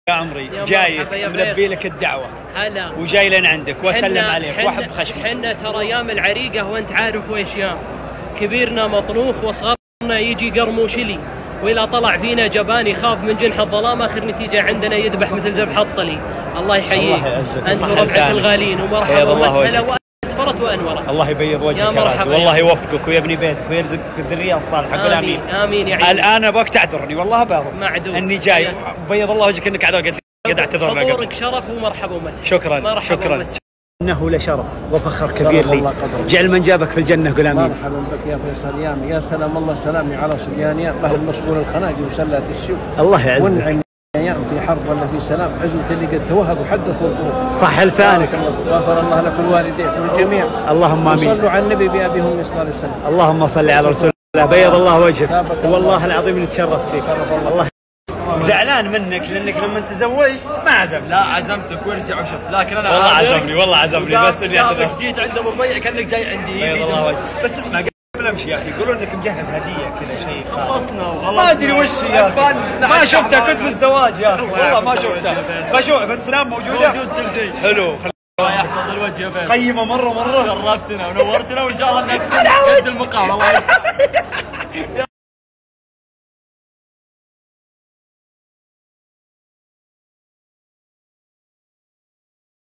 يا عمري جايك ملبي لك الدعوة. هلا. وجاي لنا عندك واسلم عليك واحب خشمك. حنا ترى ايام العريقة وانت عارف ويش يام. كبيرنا مطروخ وصغرنا يجي قرموشلي، وإذا طلع فينا جبان يخاف من جنح الظلام آخر نتيجة عندنا يذبح مثل ذبح الطلي. الله يحييك أنت وربعك الغالين ومرحبا ومسهلا وأسفرت وأنورت. الله يبيض وجهك يا راسي والله يوفقك ويبني بيتك ويرزقك الذرية الصالحة. قول آمين. آمين يا عيني. الآن أبغاك تعذرني والله بارو معذور إني جاي. بيض الله وجهك إنك قد اعتذرنا. حضورك شرف ومرحبا ومسهلا. شكرا شكرا. إنه لشرف وفخر كبير لي. جعل من جابك في الجنة. قول آمين. مرحبا بك يا فيصل يا سلام الله سلامي على صبيانيات طه المصقول الخناجر وسلات الشوك. الله يعزك. ونعم ايام في حرب ولا في سلام عزوة اللي قد توهق وحدثوا الظروف. صح لسانك. غفر الله لكم والديك والجميع. اللهم امين. وصلوا على النبي بأبي هم صلى الله عليه وسلم. اللهم صل على رسول الله. بيض الله وجهك والله العظيم اني تشرفت فيك. الله زعلان منك لانك لما تزوجت ما عزمت. لا عزمتك وارجع وشوف، لكن انا والله عزمني والله عزمني بس اني اعتذر. جيت عند ابو ربيع كانك جاي عندي. بيض الله وجهك. بس اسمع قبل امشي يا اخي يقولون انك مجهز هديه كذا شيء. خلصنا ما ادري وش يا اخي. ما شفتها كنت في الزواج يا اخي والله ما شفتها. بشوف السلام موجوده. موجود كل شيء حلو. يحفظ الوجه يا فيصل. قيمه مره شرفتنا ونورتنا وان شاء الله انها تكون قد المقام. الله